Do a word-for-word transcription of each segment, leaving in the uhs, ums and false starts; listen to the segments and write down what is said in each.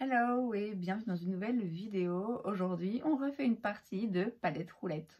Hello et bienvenue dans une nouvelle vidéo. Aujourd'hui, on refait une partie de palette roulette.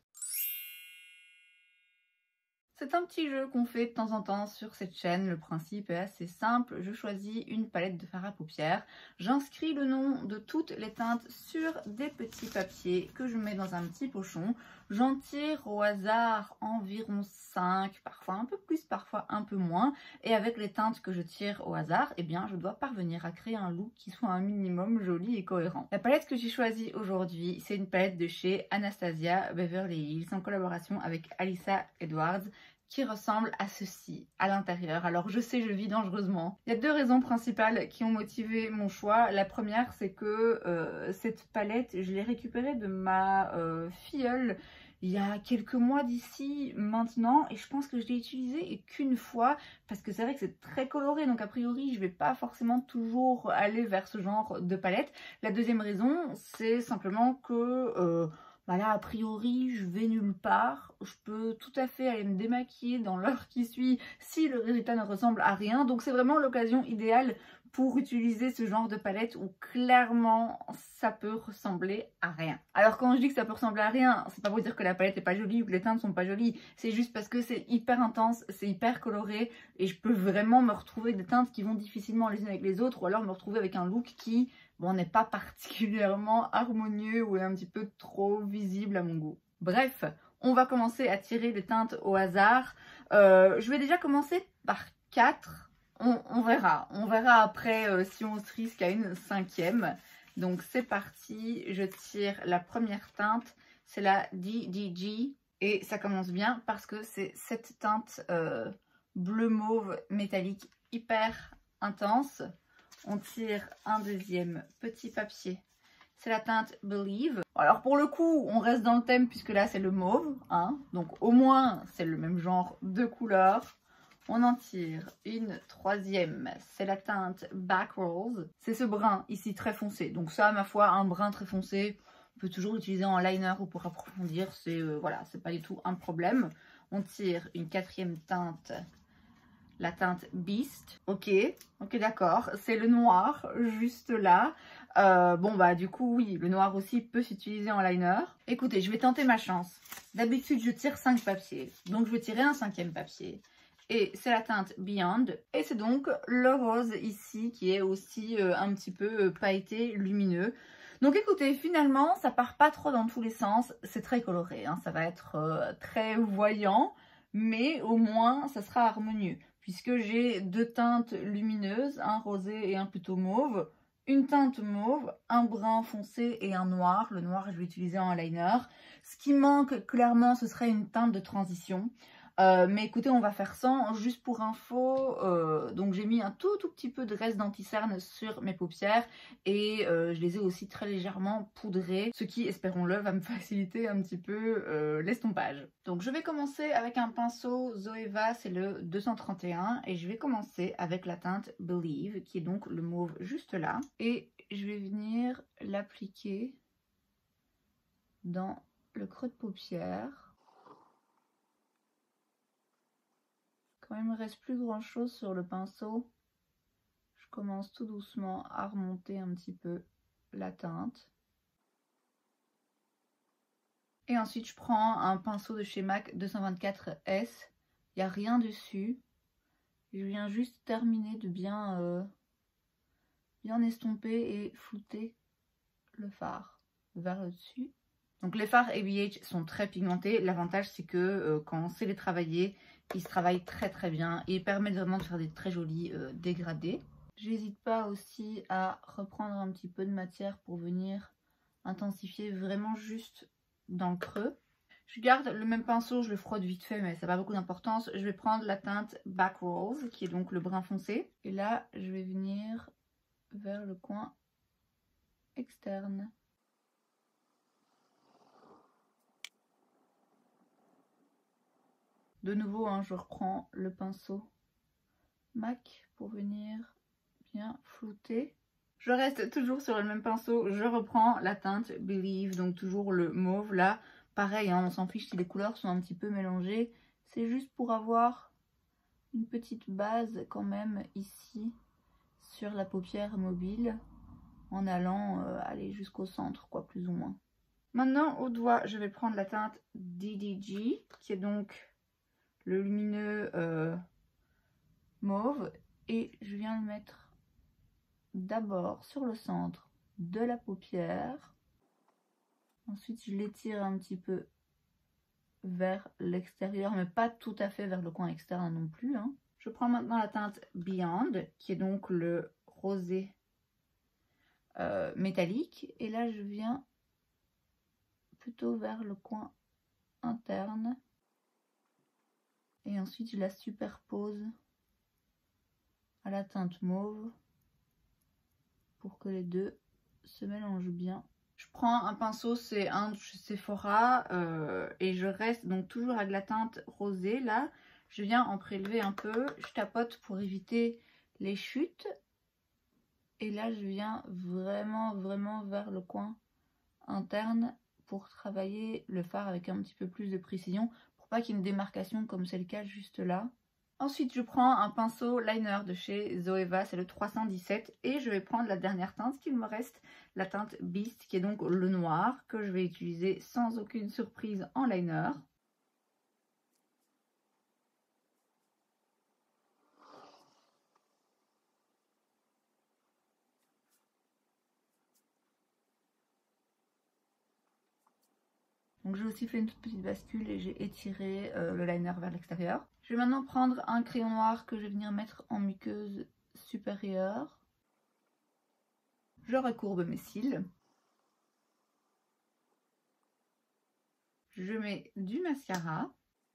C'est un petit jeu qu'on fait de temps en temps sur cette chaîne. Le principe est assez simple. Je choisis une palette de fard à paupières. J'inscris le nom de toutes les teintes sur des petits papiers que je mets dans un petit pochon. J'en tire au hasard environ cinq, parfois un peu plus, parfois un peu moins. Et avec les teintes que je tire au hasard, eh bien, je dois parvenir à créer un look qui soit un minimum joli et cohérent. La palette que j'ai choisie aujourd'hui, c'est une palette de chez Anastasia Beverly Hills en collaboration avec Alyssa Edwards, qui ressemble à ceci à l'intérieur. Alors je sais, je vis dangereusement. Il y a deux raisons principales qui ont motivé mon choix. La première, c'est que euh, cette palette, je l'ai récupérée de ma euh, filleule il y a quelques mois d'ici maintenant, et je pense que je l'ai utilisée qu'une fois parce que c'est vrai que c'est très coloré, donc a priori je vais pas forcément toujours aller vers ce genre de palette. La deuxième raison, c'est simplement que euh, bah là, a priori, je vais nulle part. Je peux tout à fait aller me démaquiller dans l'heure qui suit si le résultat ne ressemble à rien. Donc, c'est vraiment l'occasion idéale pour utiliser ce genre de palette où clairement, ça peut ressembler à rien. Alors, quand je dis que ça peut ressembler à rien, c'est pas pour dire que la palette est pas jolie ou que les teintes sont pas jolies. C'est juste parce que c'est hyper intense, c'est hyper coloré et je peux vraiment me retrouver des teintes qui vont difficilement les unes avec les autres ou alors me retrouver avec un look qui... bon, n'est pas particulièrement harmonieux ou est un petit peu trop visible à mon goût. Bref, on va commencer à tirer les teintes au hasard. Euh, je vais déjà commencer par quatre. On, on verra. On verra après euh, si on se risque à une cinquième. Donc c'est parti. Je tire la première teinte. C'est la D D G. Et ça commence bien parce que c'est cette teinte euh, bleu mauve métallique hyper intense. On tire un deuxième petit papier. C'est la teinte Believe. Alors pour le coup, on reste dans le thème puisque là c'est le mauve. Hein, donc au moins c'est le même genre de couleur. On en tire une troisième. C'est la teinte Back Rolls. C'est ce brun ici très foncé. Donc ça, ma foi, un brun très foncé, on peut toujours l'utiliser en liner ou pour approfondir. C'est euh, voilà, c'est pas du tout un problème. On tire une quatrième teinte. La teinte Beast, ok, ok d'accord, c'est le noir juste là. Euh, bon bah du coup oui, le noir aussi peut s'utiliser en liner. Écoutez, je vais tenter ma chance. D'habitude je tire cinq papiers, donc je vais tirer un cinquième papier. Et c'est la teinte Beyond, et c'est donc le rose ici qui est aussi euh, un petit peu euh, pailleté, lumineux. Donc écoutez, finalement ça part pas trop dans tous les sens, c'est très coloré, hein. Ça va être euh, très voyant, mais au moins ça sera harmonieux. Puisque j'ai deux teintes lumineuses, un rosé et un plutôt mauve, une teinte mauve, un brun foncé et un noir. Le noir, je vais utiliser en liner. Ce qui manque, clairement, ce serait une teinte de transition. Euh, mais écoutez, on va faire sans, juste pour info. Euh, donc j'ai mis un tout tout petit peu de reste d'anti-cerne sur mes paupières et euh, je les ai aussi très légèrement poudrées, ce qui, espérons-le, va me faciliter un petit peu euh, l'estompage. Donc je vais commencer avec un pinceau Zoeva, c'est le deux cent trente et un, et je vais commencer avec la teinte Believe, qui est donc le mauve juste là, et je vais venir l'appliquer dans le creux de paupière. Quand il ne me reste plus grand chose sur le pinceau, je commence tout doucement à remonter un petit peu la teinte. Et ensuite je prends un pinceau de chez MAC deux cent vingt-quatre S, il n'y a rien dessus. Je viens juste terminer de bien, euh, bien estomper et flouter le fard vers le dessus. Donc les fards A B H sont très pigmentés. L'avantage c'est que euh, quand on sait les travailler, ils se travaillent très très bien et permettent vraiment de faire des très jolis euh, dégradés. J'hésite pas aussi à reprendre un petit peu de matière pour venir intensifier vraiment juste dans le creux. Je garde le même pinceau, je le frotte vite fait mais ça n'a pas beaucoup d'importance. Je vais prendre la teinte Back Rolls qui est donc le brun foncé. Et là je vais venir vers le coin externe. De nouveau, hein, je reprends le pinceau MAC pour venir bien flouter. Je reste toujours sur le même pinceau, je reprends la teinte Believe, donc toujours le mauve là. Pareil, hein, on s'en fiche si les couleurs sont un petit peu mélangées. C'est juste pour avoir une petite base quand même ici sur la paupière mobile en allant euh, aller jusqu'au centre, quoi, plus ou moins. Maintenant, au doigt, je vais prendre la teinte D D G, qui est donc le lumineux euh, mauve. Et je viens le mettre d'abord sur le centre de la paupière. Ensuite, je l'étire un petit peu vers l'extérieur, mais pas tout à fait vers le coin externe non plus, hein. Je prends maintenant la teinte Beyond, qui est donc le rosé euh, métallique. Et là, je viens plutôt vers le coin interne. Et ensuite, je la superpose à la teinte mauve pour que les deux se mélangent bien. Je prends un pinceau, c'est un de chez Sephora, euh, et je reste donc toujours avec la teinte rosée. Là, je viens en prélever un peu, je tapote pour éviter les chutes. Et là, je viens vraiment, vraiment vers le coin interne pour travailler le fard avec un petit peu plus de précision, pour pas qu'il y ait une démarcation comme c'est le cas juste là. Ensuite, je prends un pinceau liner de chez Zoeva, c'est le trois cent dix-sept, et je vais prendre la dernière teinte qu'il me reste, la teinte Beast, qui est donc le noir, que je vais utiliser sans aucune surprise en liner. Donc j'ai aussi fait une toute petite bascule et j'ai étiré euh, le liner vers l'extérieur. Je vais maintenant prendre un crayon noir que je vais venir mettre en muqueuse supérieure. Je recourbe mes cils. Je mets du mascara.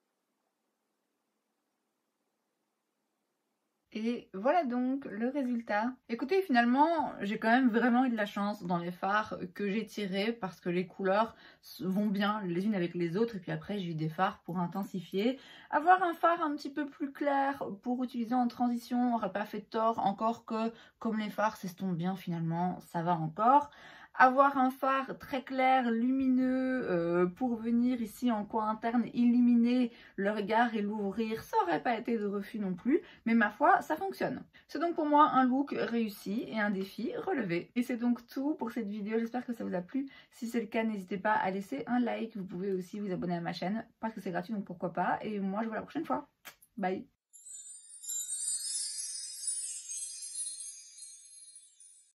Et voilà donc le résultat. Écoutez, finalement, j'ai quand même vraiment eu de la chance dans les fards que j'ai tirés parce que les couleurs vont bien les unes avec les autres. Et puis après, j'ai eu des fards pour intensifier. Avoir un fard un petit peu plus clair pour utiliser en transition n'aurait pas fait tort. Encore que, comme les fards s'estompent bien finalement, ça va encore. Avoir un fard très clair, lumineux, euh, pour venir ici en coin interne illuminer le regard et l'ouvrir, ça aurait pas été de refus non plus, mais ma foi, ça fonctionne. C'est donc pour moi un look réussi et un défi relevé. Et c'est donc tout pour cette vidéo, j'espère que ça vous a plu. Si c'est le cas, n'hésitez pas à laisser un like, vous pouvez aussi vous abonner à ma chaîne, parce que c'est gratuit, donc pourquoi pas. Et moi, je vous vois la prochaine fois. Bye!